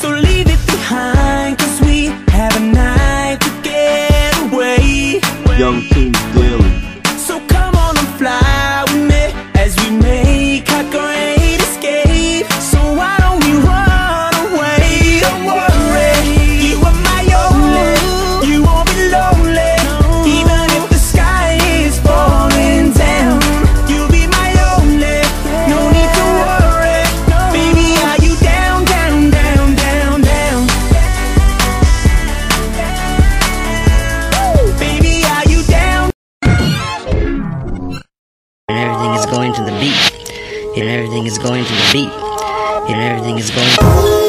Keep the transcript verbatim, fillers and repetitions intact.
So leave it behind, cause we have a night to get away. Young Kings Daily. So come on and fly with me as we make our great escape. So why don't we run away? Don't worry, you are my only. You won't be lonely, even if the sky is falling down. You'll be my only, no need to worry. Baby, are you down, down, down, down, down? Baby, are you down? And everything is going to the beat. And everything is going to the beat. And everything is going to